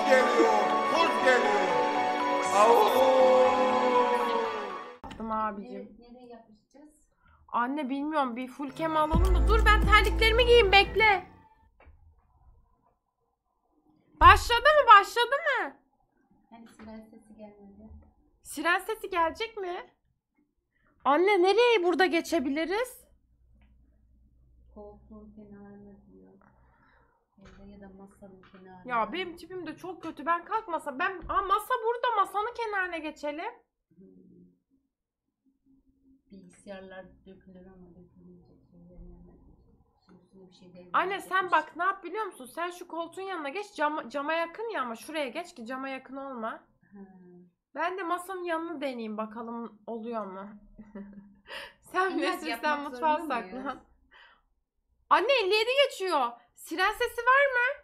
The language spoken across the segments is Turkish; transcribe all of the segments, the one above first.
geliyor, kurt geliyor. Yaptım abicim. Nereye yapışacağız? Anne bilmiyorum, bir full kem alalım da. Dur ben terliklerimi giyeyim, bekle. Başladı mı? Başladı mı? Hani siren sesi gelmedi. Siren sesi gelecek mi? Anne nereye burada geçebiliriz? Koltuğun kenarına diyor. Evde ya da masanın kenarına. Ya benim tipim de çok kötü. Ben kalkmasa masa burada, masanın kenarına geçelim. Bilgisayarlar dökülür ama dökülmeyecek şeylerin yanına geçecek. Şimdi üstüne bir şey değil. Anne sen bak ne yap biliyor musun? Sen şu koltuğun yanına geç. Cama yakın ya, ama şuraya geç ki cama yakın olma. Ben de masanın yanını deneyeyim bakalım oluyor mu? Sen bilirsin, sen mutfağa saklan. Anne 57 geçiyor. Siren sesi var mı?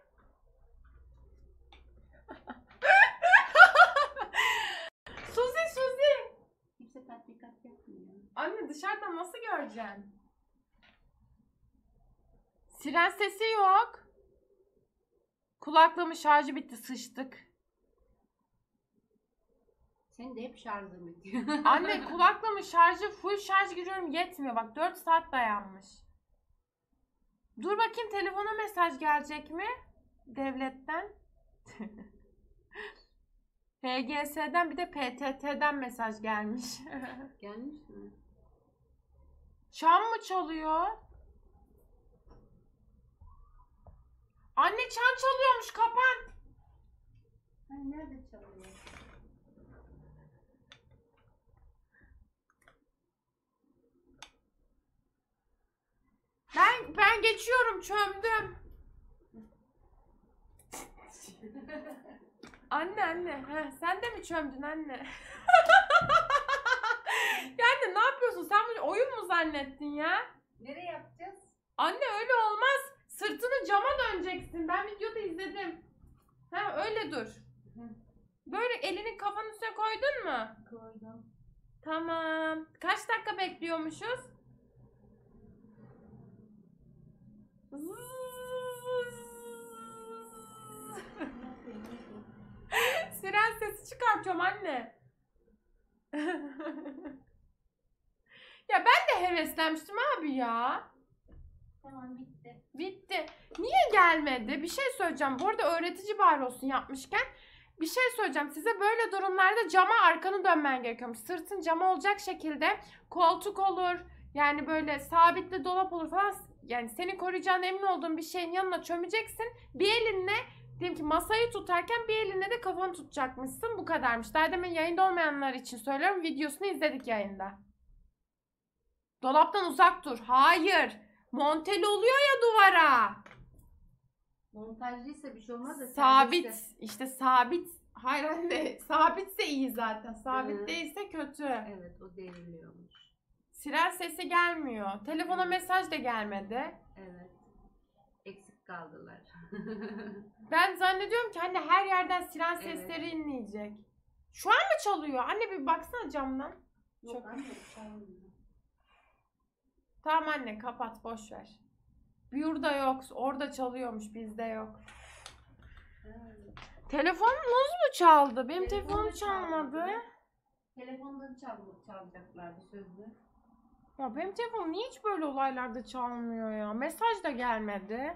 Suzi. Kimse tatbikat yapmıyor. Anne dışarıdan nasıl göreceksin? Siren sesi yok. Kulaklığımın şarjı bitti, sıçtık. Senin de hep şarjın bitiyor. Anne kulaklığımın şarjı full şarj giriyorum, yetmiyor. Bak 4 saat dayanmış. Dur bakayım telefona mesaj gelecek mi? Devletten. HGS'den bir de PTT'den mesaj gelmiş. Gelmiş mi? Çan mı çalıyor? Anne çan çalıyormuş, kapan. Hani nerede çalıyor? Ben geçiyorum, çömdüm. Anne. Heh, sen de mi çömdün anne? Yani ne yapıyorsun? Sen bunu oyun mu zannettin ya? Nereye yapacağız? Anne öyle olmaz. Sırtını cama döneceksin. Ben videoda izledim. Ha öyle dur. Böyle elini kafanın üstüne koydun mu? Koydum. Tamam. Kaç dakika bekliyormuşuz? Siren sesi çıkartıyorum anne. Ya ben de heveslenmiştim abi ya. Tamam bitti. Bitti. Niye gelmedi? Bir şey söyleyeceğim. Bu arada öğretici bari olsun yapmışken. Bir şey söyleyeceğim. Size böyle durumlarda cama arkanı dönmen gerekiyormuş. Sırtın cama olacak şekilde koltuk olur. Yani böyle sabitli dolap olur falan. Yani seni koruyacağına emin olduğun bir şeyin yanına çömeceksin. Bir elinle diyelim ki masayı tutarken bir elinle de kafanı tutacakmışsın. Bu kadarmış. Daha demin yayında olmayanlar için söylüyorum. Videosunu izledik yayında. Dolaptan uzak dur. Hayır. Monteli oluyor ya duvara. Montajlıysa bir şey olmaz da Sabit. serbestse. İşte sabit. Hayır anne. Sabitse iyi zaten. Sabit Hı. değilse kötü. Evet o devriliyormuş. Siren sesi gelmiyor. Telefona mesaj da gelmedi. Evet. Eksik kaldılar. Ben zannediyorum ki anne her yerden siren Evet. sesleri inleyecek. Şu an mı çalıyor? Anne bir baksana camdan. Yok Çok- anne çalmıyor. Tamam anne kapat, boş ver. Burada yok. Orada çalıyormuş, bizde yok. Evet. Telefonunuz mu çaldı? Benim Telefonum telefonum çalmadı. çalmadı. Telefondan çalacaklardı sözlü. Ya benim telefonum niye hiç böyle olaylarda çalmıyor ya? Mesaj da gelmedi.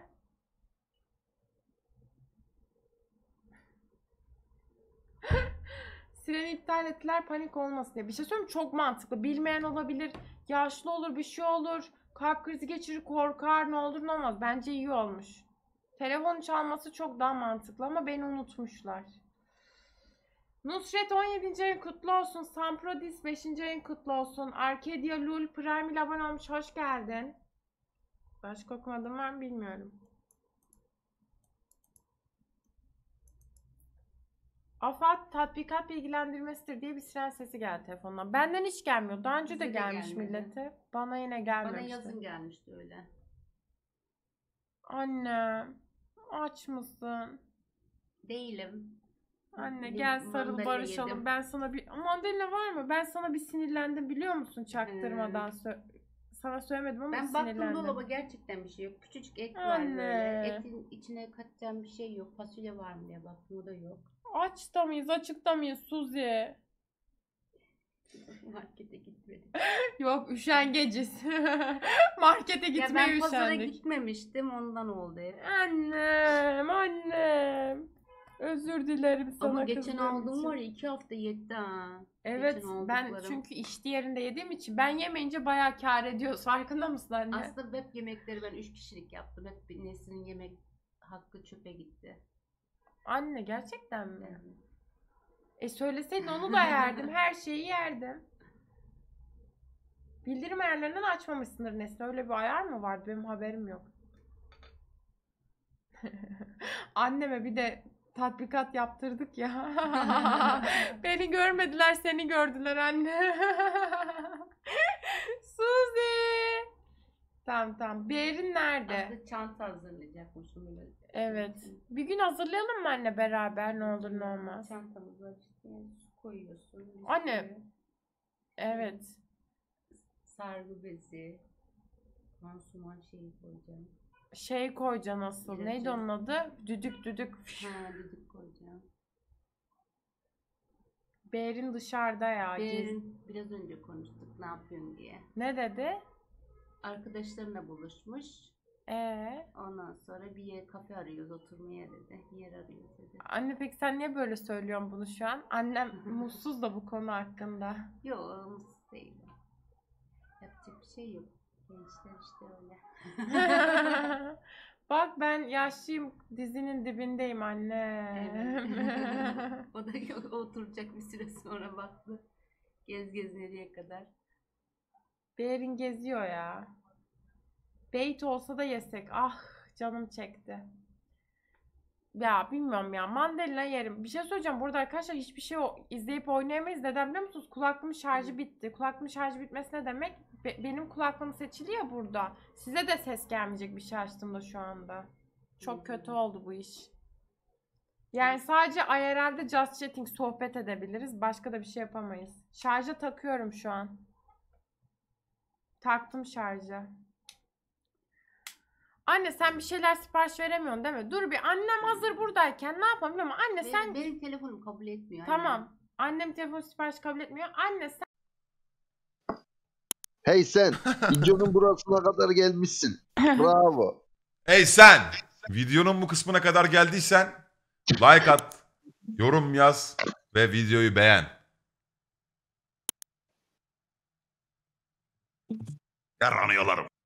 Sireni iptal ettiler, panik olmasın diye. Bir şey söyleyeyim mi? Çok mantıklı. Bilmeyen olabilir, yaşlı olur, bir şey olur. Kalp krizi geçirir, korkar, ne olur ne olmaz. Bence iyi olmuş. Telefonun çalması çok daha mantıklı ama beni unutmuşlar. Nusret 17. ayın kutlu olsun. Samprodis 5. ayın kutlu olsun. Arcadia Lul Prime ile abone olmuş. Hoş geldin. Başka okumadım var mı bilmiyorum. AFAD tatbikat bilgilendirmesidir diye bir siren sesi geldi telefondan. Benden hiç gelmiyor. Daha önce de Bize de gelmiş gelmedi. millete. Bana yine Bana gelmemişti. yazın gelmişti öyle. Anne, aç mısın? Değilim. Anne Bir gel sarıl, mandalina barışalım. yedim. Ben sana bir mandalina var mı? Ben sana bir sinirlendim biliyor musun? Çaktırmadan sana söylemedim ama Ben baktım sinirlendim. dolaba gerçekten bir şey yok. Küçücük et var Anne. böyle. Etin içine katacağım bir şey yok. Fasulye var mı diye baktım, o da yok. Açta mıyız, açıkta mıyız Suzi? Markete gitmedim. Yok, üşengeciz. Markete Ya gitmeye ben pazara üşendik. gitmemiştim, ondan oldu hep. Annem. Özür dilerim sana Ama geçen kızdığım aldığım için. var ya, 2 hafta yetti ha. Evet, Geçen ben aldıklarım. çünkü işti yerinde yediğim için ben yemeyince bayağı kâr ediyoruz. Farkında mısın anne? Aslında hep yemekleri ben 3 kişilik yaptım. Hep bir Nesrin'in yemek hakkı çöpe gitti. Anne gerçekten mi? Evet. Söyleseydin onu da yerdim. Her şeyi yerdim. Bildirim ayarlarından açmamışsındır Nesli. Öyle bir ayar mı vardı? Benim haberim yok. Anneme bir de tatbikat yaptırdık ya. Beni görmediler, seni gördüler anne. Suzi. Tamam. Berin nerede? Aslında çanta hazırlayacakmışım. Böyle. Evet. Bir gün hazırlayalım mı anne beraber, ne olur ne olmaz. Çantamız var işte. Yani su koyuyorsun. Anne. bisküvi, Evet. Sargı bezi. Pansuman şeyi koyacağım. Şey koyacaksın asıl. İlacı. Neydi onun adı? Düdük. Ha, düdük koyacağım. Berin dışarıda ya. Berin biraz önce konuştuk ne yapıyorsun diye. Ne dedi? Arkadaşlarına buluşmuş. Ondan sonra bir yer, kafe arıyoruz oturmaya dedi. Yer arıyoruz dedi. Anne peki sen niye böyle söylüyorsun bunu şu an? Annem mutsuz da bu konu hakkında. Yok, mutsuz değilim. Yapacak bir şey yok. Gençler işte öyle. Bak ben yaşlıyım, dizinin dibindeyim anne. Evet. O da yok, oturacak bir süre sonra baktı. Gez nereye kadar. Berin geziyor ya. Beyt olsa da yesek. Ah canım çekti. Ya bilmiyorum ya, mandalina yerim. Bir şey söyleyeceğim, burada arkadaşlar hiçbir şey izleyip oynayamayız. Neden biliyor musunuz? Kulaklığımın şarjı bitti. Kulaklığımın şarjı bitmesi ne demek? Benim kulaklığım seçili ya burada. Size de ses gelmeyecek bir şey açtığımda şu anda. Çok kötü oldu bu iş. Yani sadece IRL'de just chatting, sohbet edebiliriz. Başka da bir şey yapamayız. Şarja takıyorum şu an. Taktım şarja. Anne sen bir şeyler sipariş veremiyorsun değil mi? Dur bir, annem hazır buradayken ne yapalım biliyor musun? Anne sen... Benim telefonum kabul etmiyor. Tamam. Annem telefon sipariş kabul etmiyor. Anne sen... Hey sen, videonun burasına kadar gelmişsin. Bravo. Hey sen! Videonun bu kısmına kadar geldiysen like at, yorum yaz ve videoyu beğen. Yaranıyorlarım.